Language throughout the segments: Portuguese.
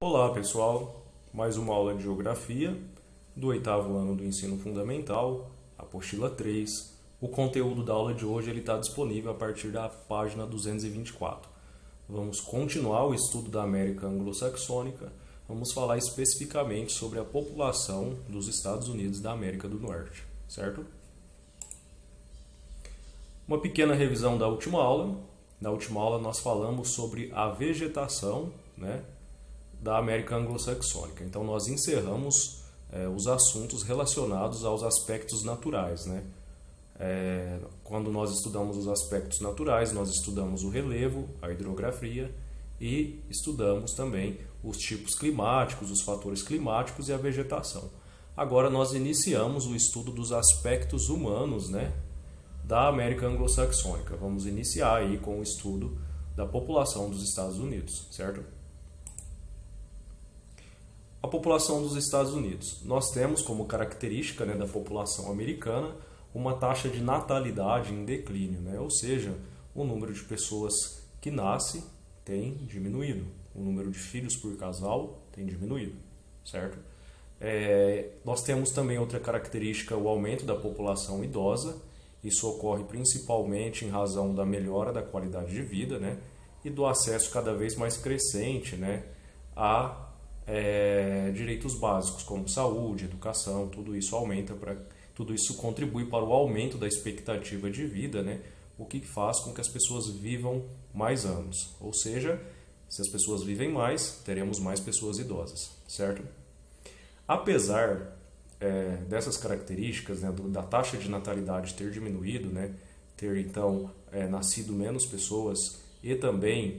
Olá pessoal, mais uma aula de Geografia do oitavo ano do Ensino Fundamental, apostila 3. O conteúdo da aula de hoje está disponível a partir da página 224. Vamos continuar o estudo da América Anglo-Saxônica, vamos falar especificamente sobre a população dos Estados Unidos da América do Norte, certo? Uma pequena revisão da última aula. Na última aula nós falamos sobre a vegetação, da América Anglo-Saxônica. Então nós encerramos os assuntos relacionados aos aspectos naturais, quando nós estudamos os aspectos naturais, nós estudamos o relevo, a hidrografia e estudamos também os tipos climáticos, os fatores climáticos e a vegetação. Agora nós iniciamos o estudo dos aspectos humanos, da América Anglo-Saxônica. Vamos iniciar aí com o estudo da população dos Estados Unidos, certo? A população dos Estados Unidos. Nós temos como característica da população americana uma taxa de natalidade em declínio, ou seja, o número de pessoas que nascem tem diminuído, o número de filhos por casal tem diminuído, certo? Nós temos também outra característica, o aumento da população idosa. Isso ocorre principalmente em razão da melhora da qualidade de vida, e do acesso cada vez mais crescente, a direitos básicos como saúde, educação. Tudo isso tudo isso contribui para o aumento da expectativa de vida, o que faz com que as pessoas vivam mais anos. Ou seja, se as pessoas vivem mais, teremos mais pessoas idosas, certo? Apesar dessas características, da taxa de natalidade ter diminuído, ter então nascido menos pessoas e também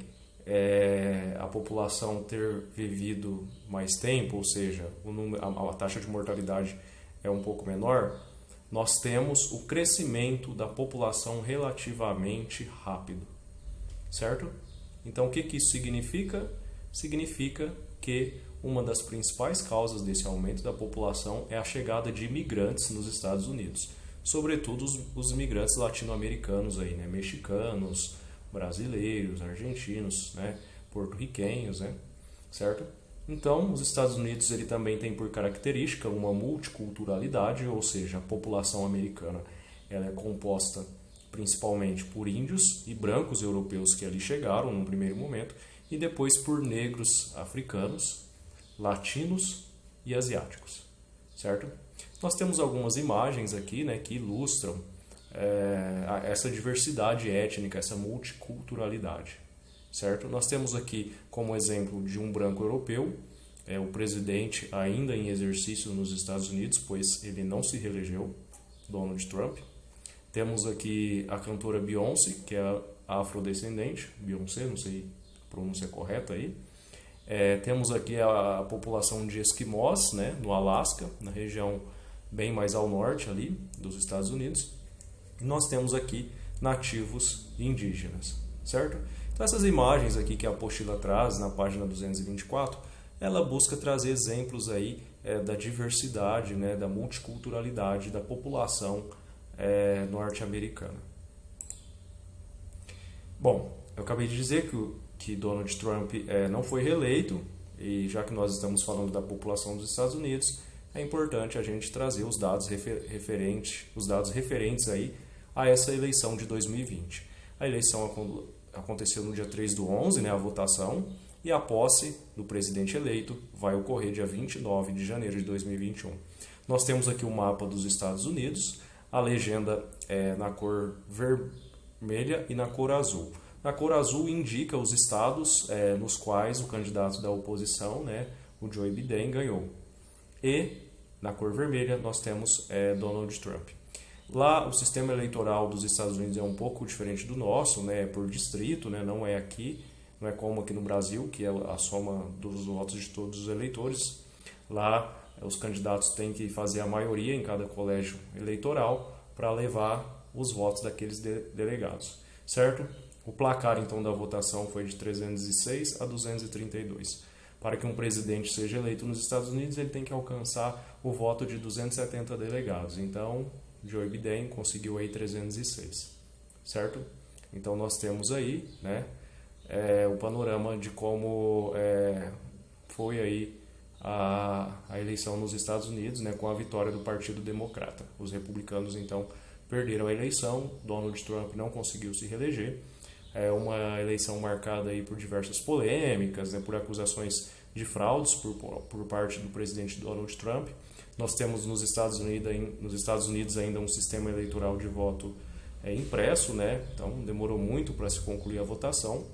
a população ter vivido mais tempo, ou seja, a taxa de mortalidade é um pouco menor, nós temos o crescimento da população relativamente rápido, certo? Então o que isso significa? Significa que uma das principais causas desse aumento da população é a chegada de imigrantes nos Estados Unidos, sobretudo os imigrantes latino-americanos aí, mexicanos, brasileiros, argentinos, porto-riquenhos, certo? Então, os Estados Unidos ele também tem por característica uma multiculturalidade, ou seja, a população americana ela é composta principalmente por índios e brancos europeus que ali chegaram num primeiro momento, e depois por negros africanos, latinos e asiáticos, certo? Nós temos algumas imagens aqui, que ilustram essa diversidade étnica, essa multiculturalidade, certo? Nós temos aqui como exemplo de um branco europeu, o presidente ainda em exercício nos Estados Unidos, pois ele não se reelegeu, Donald Trump. Temos aqui a cantora Beyoncé, que é afrodescendente, Beyoncé, não sei a pronúncia correta aí. Temos aqui a população de esquimós, no Alasca, na região bem mais ao norte ali dos Estados Unidos. E nós temos aqui nativos indígenas, certo? Então essas imagens aqui que a apostila traz na página 224, ela busca trazer exemplos aí da diversidade, da multiculturalidade da população norte-americana. Bom, eu acabei de dizer que Donald Trump não foi reeleito, e já que nós estamos falando da população dos Estados Unidos, é importante a gente trazer os dados referentes aí a essa eleição de 2020. A eleição aconteceu no dia 3/11, a votação, e a posse do presidente eleito vai ocorrer dia 29 de janeiro de 2021. Nós temos aqui o mapa dos Estados Unidos, a legenda na cor vermelha e na cor azul. Na cor azul indica os estados nos quais o candidato da oposição, o Joe Biden, ganhou. E na cor vermelha nós temos Donald Trump. Lá o sistema eleitoral dos Estados Unidos é um pouco diferente do nosso, é por distrito, não é como aqui no Brasil, que é a soma dos votos de todos os eleitores. Lá os candidatos têm que fazer a maioria em cada colégio eleitoral para levar os votos daqueles delegados, certo? O placar, então, da votação foi de 306 a 232. Para que um presidente seja eleito nos Estados Unidos, ele tem que alcançar o voto de 270 delegados. Então, Joe Biden conseguiu aí 306, certo? Então, nós temos aí o panorama de como foi aí a eleição nos Estados Unidos, né, com a vitória do Partido Democrata. Os republicanos, então, perderam a eleição, Donald Trump não conseguiu se reeleger. É uma eleição marcada aí por diversas polêmicas, né, por acusações de fraudes por parte do presidente Donald Trump. Nós temos nos Estados Unidos ainda um sistema eleitoral de voto impresso, né, então demorou muito para se concluir a votação.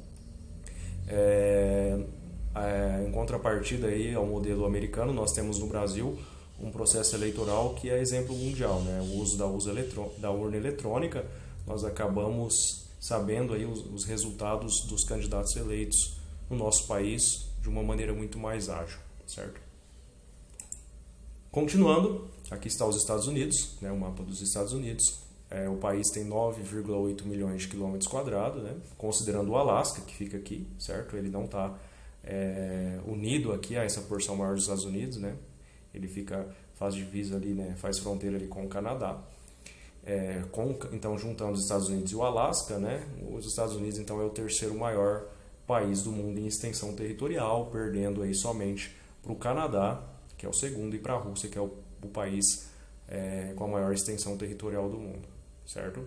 Em contrapartida aí ao modelo americano, nós temos no Brasil um processo eleitoral que é exemplo mundial, né? O uso da urna eletrônica. Nós acabamos sabendo aí os resultados dos candidatos eleitos no nosso país de uma maneira muito mais ágil, certo? Continuando, aqui está os Estados Unidos, né? O mapa dos Estados Unidos. O país tem 9,8 milhões de quilômetros quadrados, né? Considerando o Alasca, que fica aqui, certo? Ele não está unido aqui a essa porção maior dos Estados Unidos, né? Ele faz divisa ali, né? Faz fronteira ali com o Canadá. Então, juntando os Estados Unidos e o Alasca, né? Os Estados Unidos então é o terceiro maior país do mundo em extensão territorial, perdendo aí somente para o Canadá, que é o segundo, e para a Rússia, que é o país com a maior extensão territorial do mundo, certo?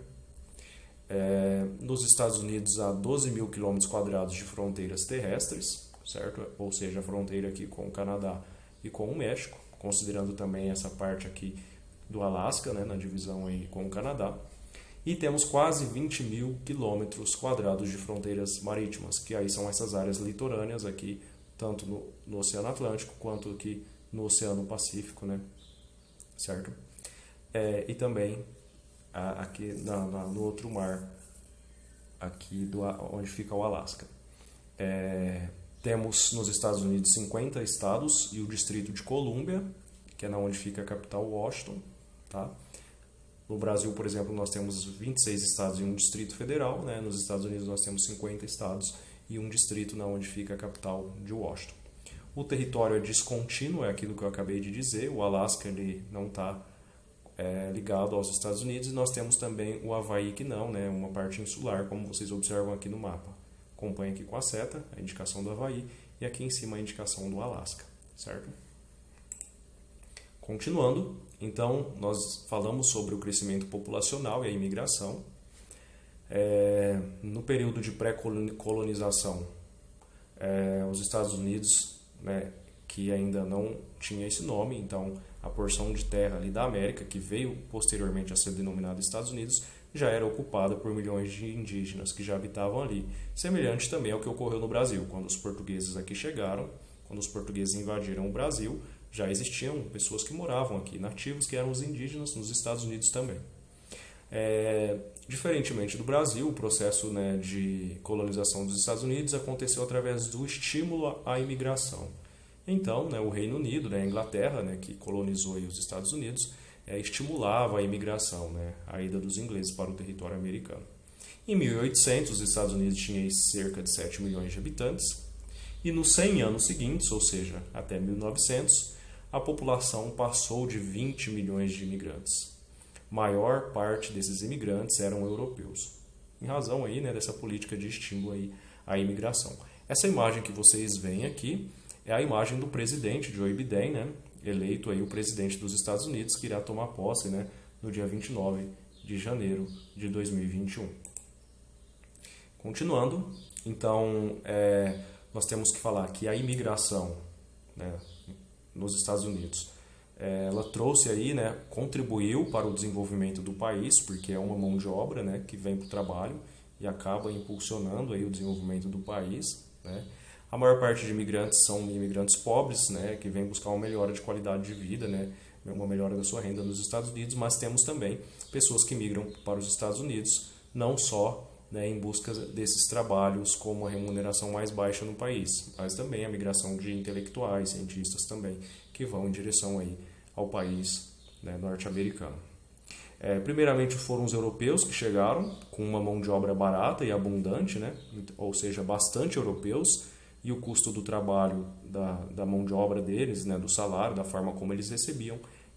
Nos Estados Unidos há 12 mil quilômetros quadrados de fronteiras terrestres, certo? Ou seja, a fronteira aqui com o Canadá e com o México, considerando também essa parte aqui do Alasca, né, na divisão aí com o Canadá. E temos quase 20 mil quilômetros quadrados de fronteiras marítimas, que aí são essas áreas litorâneas aqui, tanto no Oceano Atlântico quanto aqui no Oceano Pacífico, né? Certo? E também aqui no outro mar, aqui onde fica o Alasca. Temos nos Estados Unidos 50 estados e o Distrito de Colômbia, que é onde fica a capital Washington. Tá? No Brasil, por exemplo, nós temos 26 estados e um Distrito Federal. Né? Nos Estados Unidos nós temos 50 estados e um distrito onde fica a capital de Washington. O território é descontínuo, é aquilo que eu acabei de dizer. O Alasca ele não está ligado aos Estados Unidos. E nós temos também o Havaí, que não, né? Uma parte insular, como vocês observam aqui no mapa. Acompanhe aqui com a seta, a indicação do Havaí, e aqui em cima a indicação do Alasca, certo? Continuando, então, nós falamos sobre o crescimento populacional e a imigração. No período de pré-colonização, os Estados Unidos, né, que ainda não tinha esse nome, então a porção de terra ali da América, que veio posteriormente a ser denominada Estados Unidos, já era ocupada por milhões de indígenas que já habitavam ali. Semelhante também ao que ocorreu no Brasil. Quando os portugueses aqui chegaram, quando os portugueses invadiram o Brasil, já existiam pessoas que moravam aqui, nativos, que eram os indígenas nos Estados Unidos também. Diferentemente do Brasil, o processo, né, de colonização dos Estados Unidos aconteceu através do estímulo à imigração. Então, né, o Reino Unido, né, a Inglaterra, né, que colonizou aí os Estados Unidos, estimulava a imigração, né, a ida dos ingleses para o território americano. Em 1800, os Estados Unidos tinham cerca de 7 milhões de habitantes, e nos 100 anos seguintes, ou seja, até 1900, a população passou de 20 milhões de imigrantes. Maior parte desses imigrantes eram europeus, em razão aí, né, dessa política de estímulo aí à imigração. Essa imagem que vocês veem aqui é a imagem do presidente Joe Biden, né, eleito aí o presidente dos Estados Unidos, que irá tomar posse, né, no dia 29 de janeiro de 2021. Continuando, então, nós temos que falar que a imigração, né, nos Estados Unidos, ela trouxe aí, né, contribuiu para o desenvolvimento do país, porque é uma mão de obra, né, que vem para o trabalho e acaba impulsionando aí o desenvolvimento do país, né. A maior parte de imigrantes são imigrantes pobres, né, que vêm buscar uma melhora de qualidade de vida, né, uma melhora da sua renda nos Estados Unidos, mas temos também pessoas que migram para os Estados Unidos, não só, né, em busca desses trabalhos com uma remuneração mais baixa no país, mas também a migração de intelectuais, cientistas também, que vão em direção aí ao país, né, norte-americano. Primeiramente foram os europeus que chegaram com uma mão de obra barata e abundante, né, ou seja, bastante europeus, e o custo do trabalho da mão de obra deles, né, do salário, da forma como eles recebiam,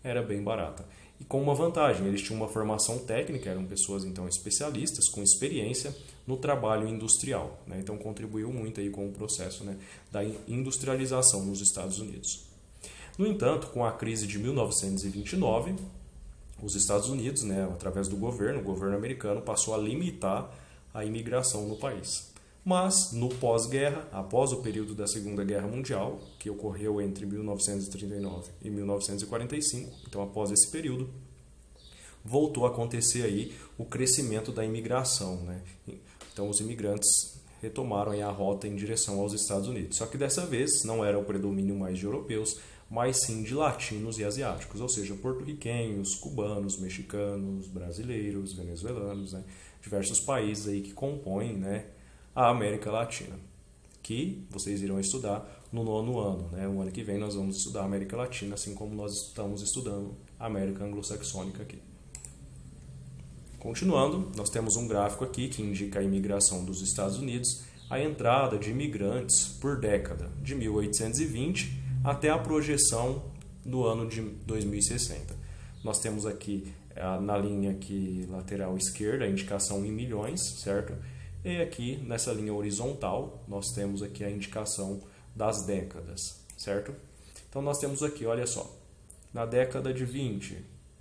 era bem barata. E com uma vantagem, eles tinham uma formação técnica, eram pessoas então especialistas, com experiência no trabalho industrial, né? Então contribuiu muito aí com o processo, né, da industrialização nos Estados Unidos. No entanto, com a crise de 1929, os Estados Unidos, né, através do governo, o governo americano passou a limitar a imigração no país. Mas, no pós-guerra, após o período da Segunda Guerra Mundial, que ocorreu entre 1939 e 1945, então após esse período, voltou a acontecer aí o crescimento da imigração, né? Então os imigrantes retomaram aí a rota em direção aos Estados Unidos. Só que dessa vez não era o predomínio mais de europeus, mas sim de latinos e asiáticos, ou seja, porto-riquenhos, cubanos, mexicanos, brasileiros, venezuelanos, né? Diversos países aí que compõem, né, a América Latina, que vocês irão estudar no 9º ano, né? O ano que vem nós vamos estudar a América Latina, assim como nós estamos estudando a América Anglo-Saxônica aqui. Continuando, nós temos um gráfico aqui que indica a imigração dos Estados Unidos, a entrada de imigrantes por década, de 1820 até a projeção do ano de 2060. Nós temos aqui na linha aqui lateral esquerda a indicação em milhões, certo? E aqui nessa linha horizontal nós temos aqui a indicação das décadas, certo? Então nós temos aqui, olha só, na década de 20,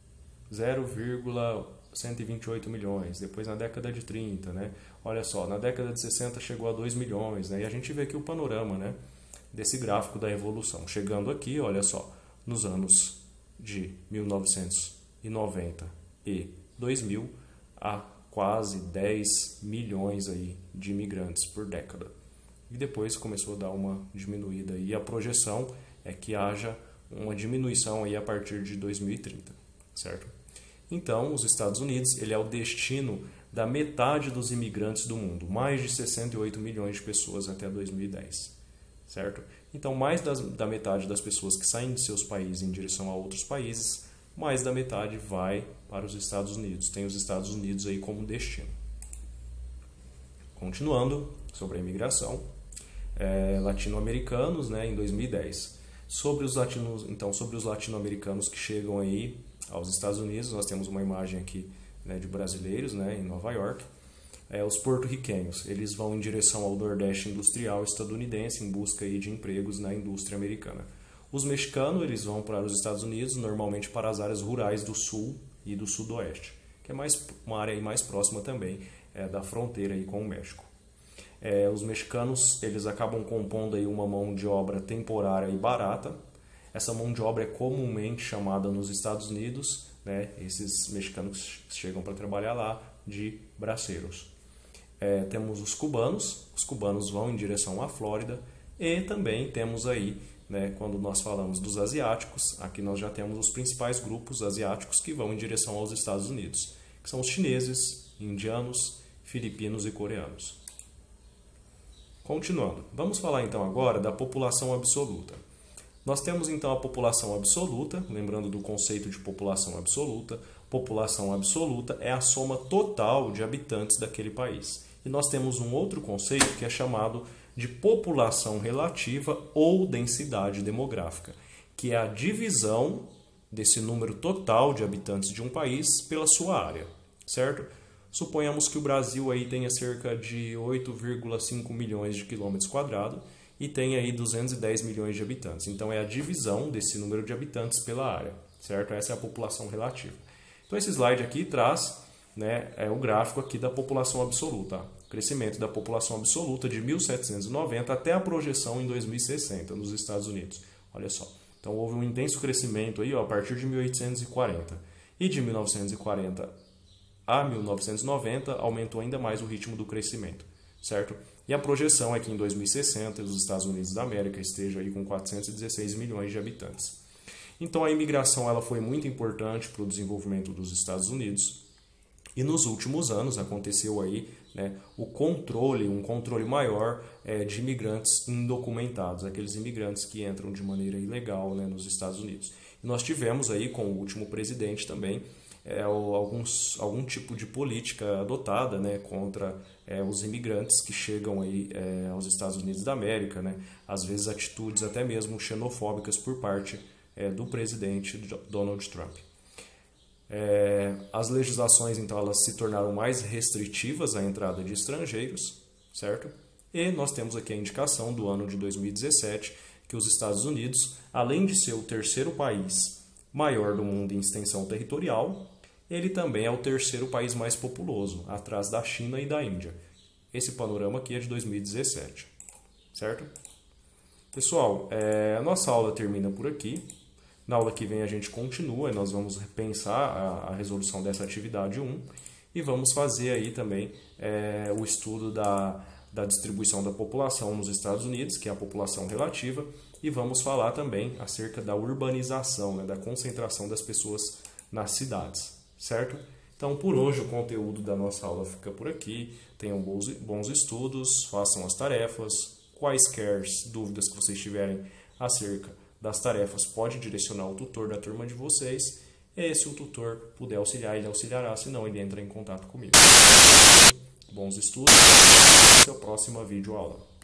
0,128 milhões, depois na década de 30, né? Olha só, na década de 60 chegou a 2 milhões, né? E a gente vê aqui o panorama, né, desse gráfico da evolução. Chegando aqui, olha só, nos anos de 1990 e 2000, a quase 10 milhões aí de imigrantes por década. E depois começou a dar uma diminuída e a projeção é que haja uma diminuição aí a partir de 2030, certo? Então, os Estados Unidos, ele é o destino da metade dos imigrantes do mundo, mais de 68 milhões de pessoas até 2010, certo? Então, mais da metade das pessoas que saem de seus países em direção a outros países, mais da metade vai para os Estados Unidos. Tem os Estados Unidos aí como destino. Continuando sobre a imigração, latino-americanos, né, em 2010. Sobre os latino-americanos que chegam aí aos Estados Unidos, nós temos uma imagem aqui, né, de brasileiros, né, em Nova York. Os porto-riquenhos, eles vão em direção ao Nordeste industrial estadunidense em busca aí de empregos na indústria americana. Os mexicanos, eles vão para os Estados Unidos, normalmente para as áreas rurais do sul e do sudoeste, que é uma área aí mais próxima também da fronteira aí com o México. Os mexicanos, eles acabam compondo aí uma mão de obra temporária e barata. Essa mão de obra é comumente chamada nos Estados Unidos, né, esses mexicanos que chegam para trabalhar lá, de braceiros. Temos os cubanos vão em direção à Flórida, e também temos aí, né, quando nós falamos dos asiáticos, aqui nós já temos os principais grupos asiáticos que vão em direção aos Estados Unidos, que são os chineses, indianos, filipinos e coreanos. Continuando, vamos falar então agora da população absoluta. Nós temos então a população absoluta, lembrando do conceito de população absoluta. População absoluta é a soma total de habitantes daquele país. E nós temos um outro conceito que é chamado de população relativa ou densidade demográfica, que é a divisão desse número total de habitantes de um país pela sua área, certo? Suponhamos que o Brasil aí tenha cerca de 8,5 milhões de quilômetros quadrados e tem aí 210 milhões de habitantes. Então é a divisão desse número de habitantes pela área, certo? Essa é a população relativa. Então esse slide aqui traz, né, o gráfico aqui da população absoluta. Crescimento da população absoluta de 1790 até a projeção em 2060 nos Estados Unidos. Olha só. Então houve um intenso crescimento aí, ó, a partir de 1840. E de 1940 a 1990 aumentou ainda mais o ritmo do crescimento, certo? E a projeção é que em 2060 os Estados Unidos da América estejam aí com 416 milhões de habitantes. Então a imigração ela foi muito importante para o desenvolvimento dos Estados Unidos. E nos últimos anos aconteceu aí, né, um controle maior de imigrantes indocumentados, aqueles imigrantes que entram de maneira ilegal, né, nos Estados Unidos. E nós tivemos aí com o último presidente também algum tipo de política adotada, né, contra os imigrantes que chegam aí aos Estados Unidos da América, né, às vezes atitudes até mesmo xenofóbicas por parte do presidente Donald Trump. As legislações, então, elas se tornaram mais restritivas à entrada de estrangeiros, certo? E nós temos aqui a indicação do ano de 2017, que os Estados Unidos, além de ser o terceiro país maior do mundo em extensão territorial, ele também é o terceiro país mais populoso, atrás da China e da Índia. Esse panorama aqui é de 2017, certo? Pessoal, a nossa aula termina por aqui. Na aula que vem a gente continua e nós vamos repensar a resolução dessa atividade 1 e vamos fazer aí também o estudo da distribuição da população nos Estados Unidos, que é a população relativa, e vamos falar também acerca da urbanização, da concentração das pessoas nas cidades, certo? Então, por hoje, o conteúdo da nossa aula fica por aqui. Tenham bons estudos, façam as tarefas. Quaisquer dúvidas que vocês tiverem acerca das tarefas, pode direcionar o tutor da turma de vocês. E se o tutor puder auxiliar, ele auxiliará, senão ele entra em contato comigo. Bons estudos, até a próxima videoaula.